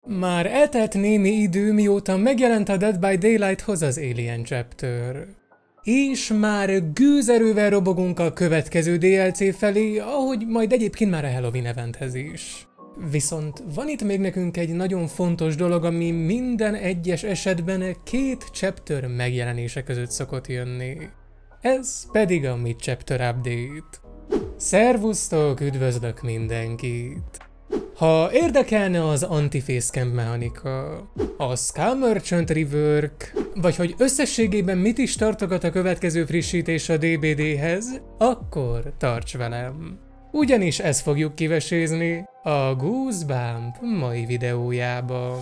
Már eltelt némi idő, mióta megjelent a Dead by Daylighthoz az Alien Chapter. És már gőzerővel robogunk a következő DLC felé, ahogy majd egyébként már a Halloween eventhez is. Viszont van itt még nekünk egy nagyon fontos dolog, ami minden egyes esetben két chapter megjelenése között szokott jönni. Ez pedig a Mid-Chapter Update. Szervusztok, üdvözlök mindenkit! Ha érdekelne az anti-facecam mechanika, a Skull Merchant rework, vagy hogy összességében mit is tartogat a következő frissítés a DBD-hez, akkor tarts velem! Ugyanis ezt fogjuk kivesézni a Goosebump mai videójában.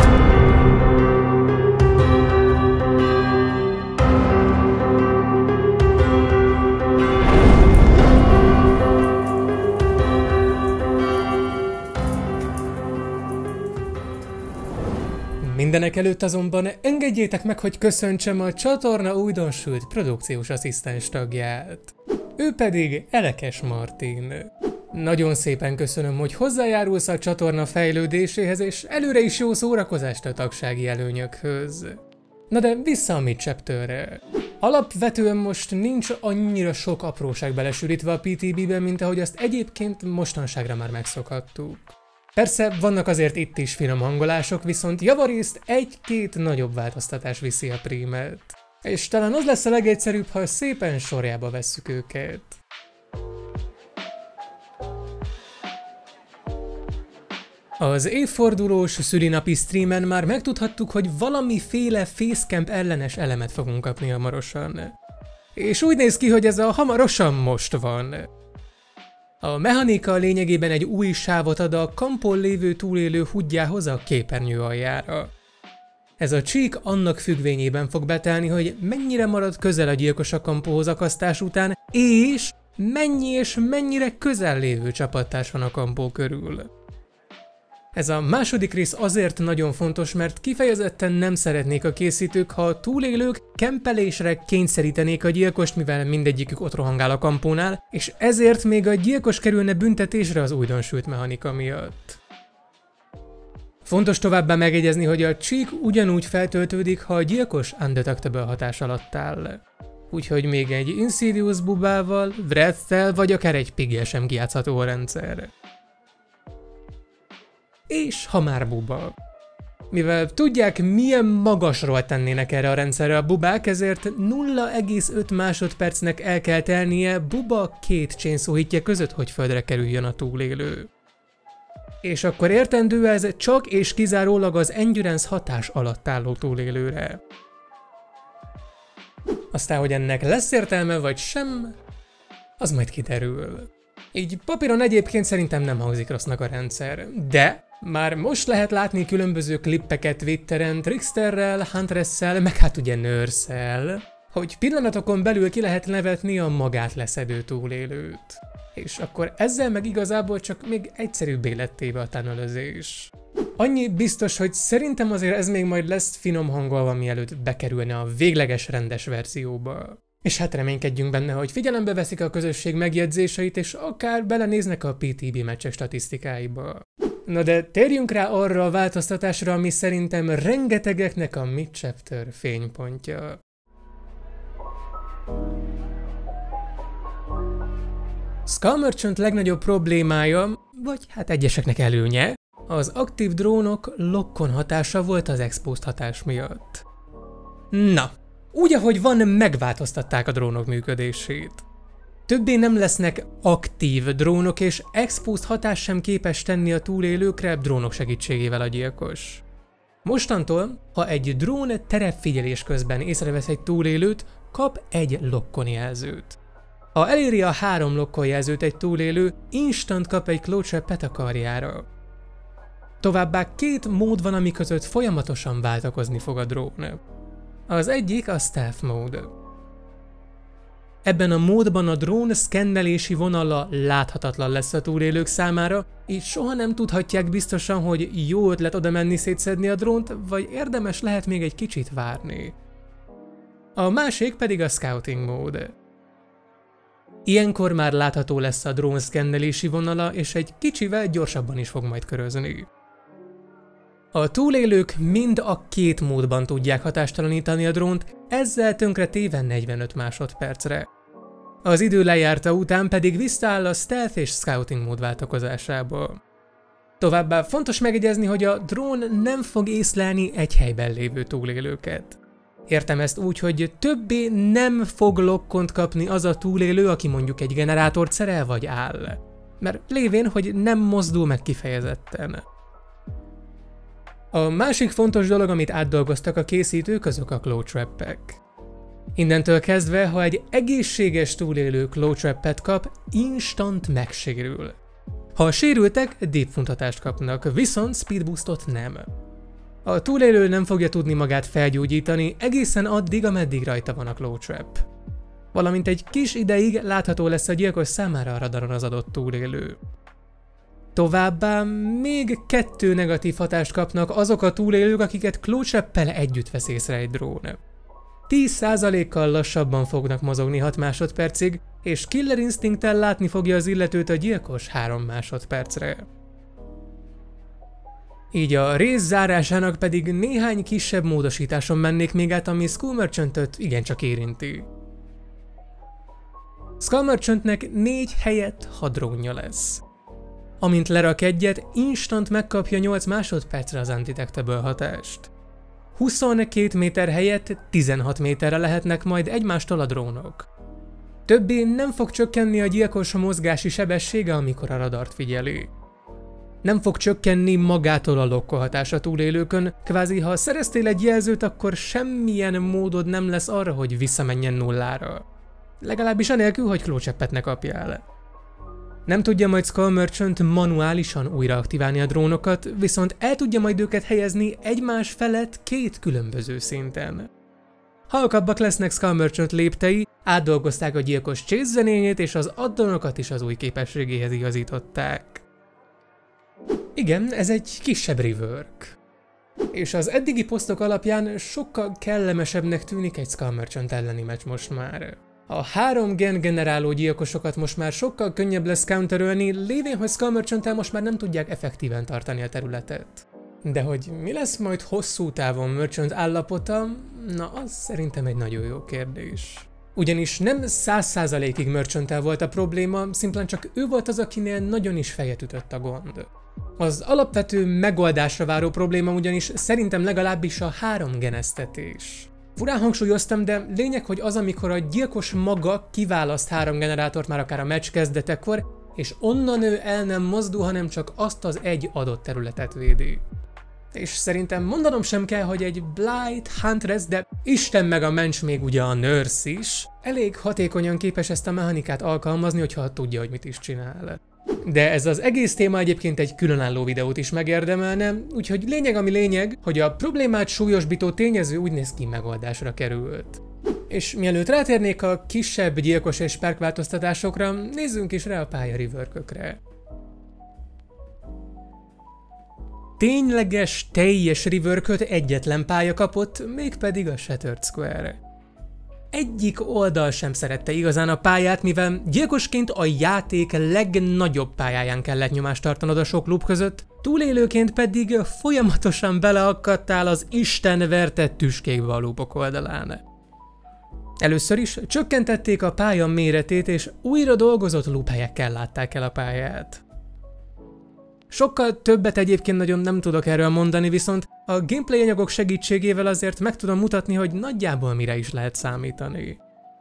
Mindenek előtt azonban engedjétek meg, hogy köszöntsem a csatorna újdonsült produkciós asszisztens tagját. Ő pedig Elekes Martin. Nagyon szépen köszönöm, hogy hozzájárulsz a csatorna fejlődéséhez, és előre is jó szórakozást a tagsági előnyökhöz. Na de vissza a Mid-Chapterre. Alapvetően most nincs annyira sok apróság belesűrítve a PTB-ben, mint ahogy azt egyébként mostanságra már megszokhattuk. Persze vannak azért itt is finom hangolások, viszont javarészt egy-két nagyobb változtatás viszi a prímet. És talán az lesz a legegyszerűbb, ha szépen sorjába vesszük őket. Az évfordulós szülinapi streamen már megtudhattuk, hogy valamiféle facecam ellenes elemet fogunk kapni hamarosan. És úgy néz ki, hogy ez a hamarosan most van. A mechanika lényegében egy új sávot ad a kampon lévő túlélő hudjához a képernyő aljára. Ez a csík annak függvényében fog betelni, hogy mennyire marad közel a gyilkos a kampóhoz akasztás után, és mennyire közel lévő csapattárs van a kampó körül. Ez a második rész azért nagyon fontos, mert kifejezetten nem szeretnék a készítők, ha a túlélők kempelésre kényszerítenék a gyilkost, mivel mindegyikük ott rohangál a kampónál, és ezért még a gyilkos kerülne büntetésre az újdonsült mechanika miatt. Fontos továbbá megjegyezni, hogy a csík ugyanúgy feltöltődik, ha a gyilkos undetectable hatás alatt áll. Úgyhogy még egy Insidious bubával, Wrath-tel vagy akár egy Piggyel sem kijátszható a rendszer. És ha már buba. Mivel tudják, milyen magasról tennének erre a rendszerre a bubák, ezért 0,5 másodpercnek el kell telnie buba két chainsaw hitje között, hogy földre kerüljön a túlélő. És akkor értendő ez csak és kizárólag az endurance hatás alatt álló túlélőre. Aztán, hogy ennek lesz értelme vagy sem, az majd kiderül. Így papíron egyébként szerintem nem hangzik rossznak a rendszer, de már most lehet látni különböző klippeket Twitteren Tricksterrel, Huntress-szel, meg hát ugye Nurse-szel, hogy pillanatokon belül ki lehet nevetni a magát leszedő túlélőt. És akkor ezzel meg igazából csak még egyszerűbbé lett téve a tunnelözés. Annyi biztos, hogy szerintem azért ez még majd lesz finom hangolva, mielőtt bekerülne a végleges rendes verzióba. És hát reménykedjünk benne, hogy figyelembe veszik a közösség megjegyzéseit, és akár belenéznek a PTB meccsek statisztikáiba. Na de térjünk rá arra a változtatásra, ami szerintem rengetegeknek a Mid-Chapter fénypontja. Skull Merchant legnagyobb problémája, vagy hát egyeseknek előnye, az aktív drónok lock-on hatása volt az exposed hatás miatt. Na, úgy ahogy van, megváltoztatták a drónok működését. Többé nem lesznek aktív drónok, és exposed hatás sem képes tenni a túlélőkre drónok segítségével a gyilkos. Mostantól, ha egy drón terepfigyelés közben észrevesz egy túlélőt, kap egy lock-on jelzőt. Ha eléri a 3 lock-on jelzőt egy túlélő, instant kap egy claw trap-et a karjára. Továbbá 2 mód van, ami között folyamatosan váltakozni fog a drón. Az egyik a stealth mód. Ebben a módban a drón szkennelési vonala láthatatlan lesz a túlélők számára, így soha nem tudhatják biztosan, hogy jó ötlet oda menni szétszedni a drónt, vagy érdemes lehet még egy kicsit várni. A másik pedig a scouting mód. Ilyenkor már látható lesz a drón szkennelési vonala, és egy kicsivel gyorsabban is fog majd körözni. A túlélők mind a két módban tudják hatástalanítani a drónt, ezzel tönkretéve 45 másodpercre. Az idő lejárta után pedig visszaáll a stealth és scouting mód váltakozásából. Továbbá fontos megjegyezni, hogy a drón nem fog észlelni egy helyben lévő túlélőket. Értem ezt úgy, hogy többé nem fog lokkont kapni az a túlélő, aki mondjuk egy generátort szerel vagy áll. Mert lévén, hogy nem mozdul meg kifejezetten. A másik fontos dolog, amit átdolgoztak a készítők, azok a claw trap-ek. Innentől kezdve, ha egy egészséges túlélő claw trap-et kap, instant megsérül. Ha sérültek, deepfuntatást kapnak, viszont speed boostot nem. A túlélő nem fogja tudni magát felgyógyítani egészen addig, ameddig rajta van a claw trap. Valamint egy kis ideig látható lesz a gyilkos számára a radaron az adott túlélő. Továbbá még 2 negatív hatást kapnak azok a túlélők, akiket claw trap-pel együtt vesz észre egy drón. 10%-kal lassabban fognak mozogni 6 másodpercig, és Killer Instinct-tel látni fogja az illetőt a gyilkos 3 másodpercre. Így a rész zárásának pedig néhány kisebb módosításon mennék még át, ami Skull Merchant-öt igencsak érinti. Skull Merchantnek 4 helyett 6 drónja lesz. Amint lerak egyet, instant megkapja 8 másodpercre az undetectable hatást. 22 méter helyett 16 méterre lehetnek majd egymástól a drónok. Többé nem fog csökkenni a gyilkos mozgási sebessége, amikor a radart figyeli. Nem fog csökkenni magától a lokkolhatás a túlélőkön, kvázi ha szereztél egy jelzőt, akkor semmilyen módod nem lesz arra, hogy visszamenjen nullára. Legalábbis anélkül, hogy claw trap-et ne kapjál. Nem tudja majd Skull Merchant manuálisan újra aktiválni a drónokat, viszont el tudja majd őket helyezni egymás felett 2 különböző szinten. Halkabbak lesznek Skull Merchant léptei, átdolgozták a gyilkos chase zenényét, és az addonokat is az új képességéhez igazították. Igen, ez egy kisebb rework. És az eddigi posztok alapján sokkal kellemesebbnek tűnik egy Skull Merchant elleni meccs most már. A 3 gen generáló gyilkosokat most már sokkal könnyebb lesz counterölni, lévén, hogy Skull Merchant-tel most már nem tudják effektíven tartani a területet. De hogy mi lesz majd hosszú távon Merchant állapota, na az szerintem egy nagyon jó kérdés. Ugyanis nem 100%-ig Merchant-tel volt a probléma, szimplán csak ő volt az, akinél nagyon is fejet ütött a gond. Az alapvető megoldásra váró probléma ugyanis szerintem legalábbis a 3 genesztetés. Furán hangsúlyoztam, de lényeg, hogy az, amikor a gyilkos maga kiválaszt 3 generátort már akár a meccs kezdetekor, és onnan ő el nem mozdul, hanem csak azt az egy adott területet védi. És szerintem mondanom sem kell, hogy egy Blight, Huntress, de Isten meg a mencs még ugye a Nurse is, elég hatékonyan képes ezt a mechanikát alkalmazni, hogyha tudja, hogy mit is csinál. De ez az egész téma egyébként egy különálló videót is megérdemelne, úgyhogy lényeg ami lényeg, hogy a problémát súlyosbító tényező úgy néz ki megoldásra került. És mielőtt rátérnék a kisebb gyilkos és perk változtatásokra, nézzünk is rá a pálya reworkökre. Tényleges, teljes reworköt egyetlen pálya kapott, mégpedig a Shattered Square. Egyik oldal sem szerette igazán a pályát, mivel gyilkosként a játék legnagyobb pályáján kellett nyomást tartanod a sok loop között, túlélőként pedig folyamatosan beleakadtál az Isten verte tüskékbe a loopok oldalán. Először is csökkentették a pálya méretét, és újra dolgozott loop helyekkel látták el a pályát. Sokkal többet egyébként nagyon nem tudok erről mondani, viszont a gameplay anyagok segítségével azért meg tudom mutatni, hogy nagyjából mire is lehet számítani.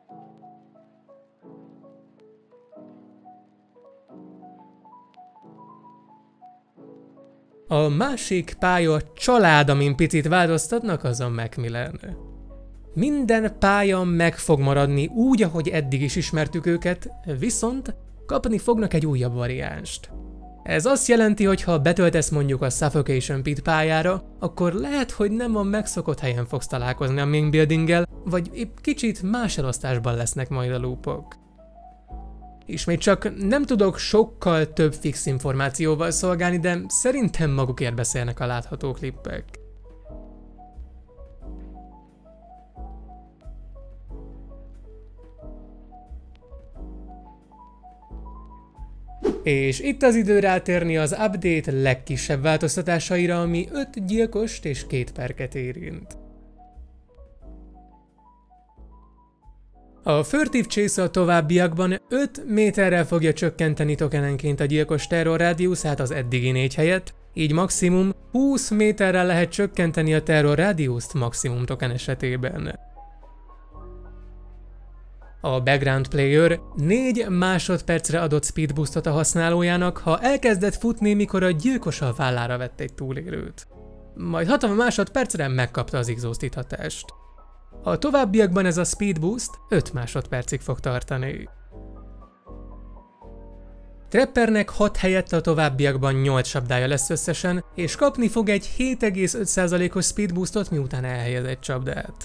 A másik pálya család, amin picit változtatnak, az a Macmillan. Minden pálya meg fog maradni úgy, ahogy eddig is ismertük őket, viszont kapni fognak egy újabb variánst. Ez azt jelenti, hogy ha betöltesz mondjuk a Suffocation Pit pályára, akkor lehet, hogy nem a megszokott helyen fogsz találkozni a main buildinggel, vagy épp kicsit más elosztásban lesznek majd a loopok. Ismét csak nem tudok sokkal több fix információval szolgálni, de szerintem magukért beszélnek a látható klippek. És itt az idő rátérni az update legkisebb változtatásaira, ami 5 gyilkost és 2 perket érint. A Furtive Chase a továbbiakban 5 méterrel fogja csökkenteni tokenenként a gyilkos terror rádiuszát az eddigi 4 helyett, így maximum 20 méterrel lehet csökkenteni a terror rádiuszt maximum token esetében. A background player 4 másodpercre adott speed boostot a használójának, ha elkezdett futni, mikor a gyilkos a vállára vett egy túlélőt. Majd 60 másodpercre megkapta az exhausted hatást. A továbbiakban ez a speed boost 5 másodpercig fog tartani. Trappernek 6 helyett a továbbiakban 8 csapdája lesz összesen, és kapni fog egy 7,5%-os speed boostot, miután elhelyez egy csapdát.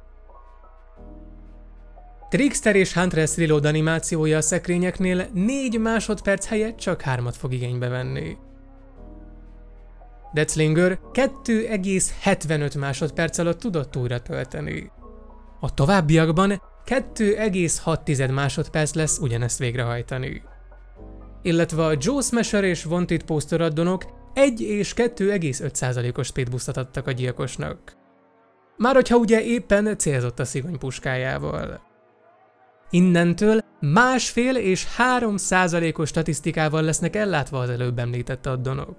Trickster és Huntress reload animációja a szekrényeknél 4 másodperc helyett csak 3-at fog igénybe venni. Deathslinger 2,75 másodperc alatt tudott újra tölteni. A továbbiakban 2,6 másodperc lesz ugyanezt végrehajtani. Illetve a Joe Smasher és Wanted Poster addonok 1 és 2,5%-os speed boostot adtak a gyilkosnak. Már hogyha ugye éppen célzott a szigony puskájával. Innentől 1,5 és 3%-os statisztikával lesznek ellátva az előbb említett addonok.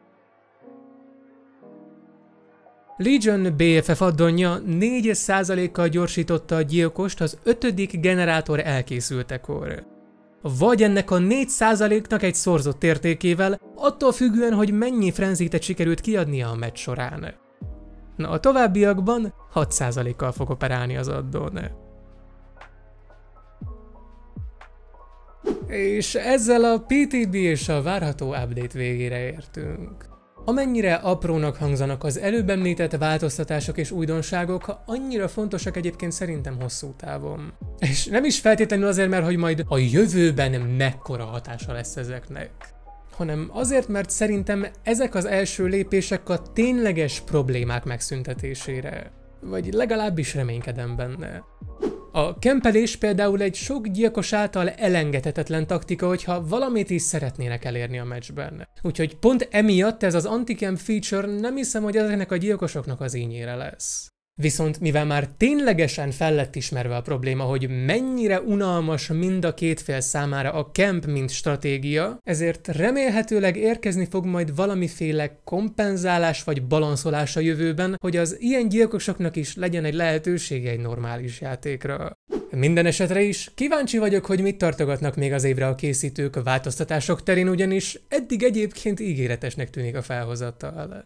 Legion BFF addonja 4%-kal gyorsította a gyilkost az 5. generátor elkészültekor. Vagy ennek a 4%-nak egy szorzott értékével, attól függően, hogy mennyi frenzitet sikerült kiadnia a meccs során. Na, a továbbiakban 6%-kal fog operálni az addon. És ezzel a PTB és a várható update végére értünk. Amennyire aprónak hangzanak az előbb említett változtatások és újdonságok, annyira fontosak egyébként szerintem hosszú távon. És nem is feltétlenül azért, mert hogy majd a jövőben mekkora hatása lesz ezeknek, hanem azért, mert szerintem ezek az első lépések a tényleges problémák megszüntetésére. Vagy legalábbis reménykedem benne. A kempelés például egy sok gyilkos által elengedhetetlen taktika, hogyha valamit is szeretnének elérni a meccsben. Úgyhogy pont emiatt ez az anti-camp feature nem hiszem, hogy ezeknek a gyilkosoknak az ínyére lesz. Viszont mivel már ténylegesen fel lett ismerve a probléma, hogy mennyire unalmas mind a két fél számára a camp mint stratégia, ezért remélhetőleg érkezni fog majd valamiféle kompenzálás vagy balanszolás a jövőben, hogy az ilyen gyilkosoknak is legyen egy lehetősége egy normális játékra. Minden esetre is kíváncsi vagyok, hogy mit tartogatnak még az évre a készítők a változtatások terén, ugyanis eddig egyébként ígéretesnek tűnik a felhozatal.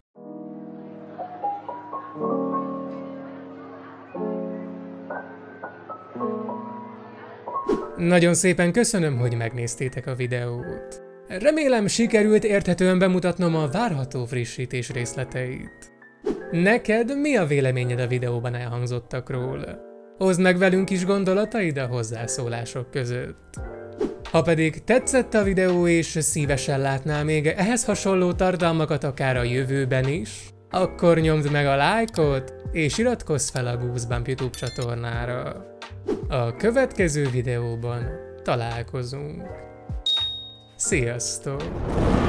Nagyon szépen köszönöm, hogy megnéztétek a videót. Remélem sikerült érthetően bemutatnom a várható frissítés részleteit. Neked mi a véleményed a videóban elhangzottakról? Oszd meg velünk is gondolataid a hozzászólások között. Ha pedig tetszett a videó és szívesen látnál még ehhez hasonló tartalmakat akár a jövőben is, akkor nyomd meg a lájkot és iratkozz fel a Goosebump YouTube csatornára. A következő videóban találkozunk. Sziasztok!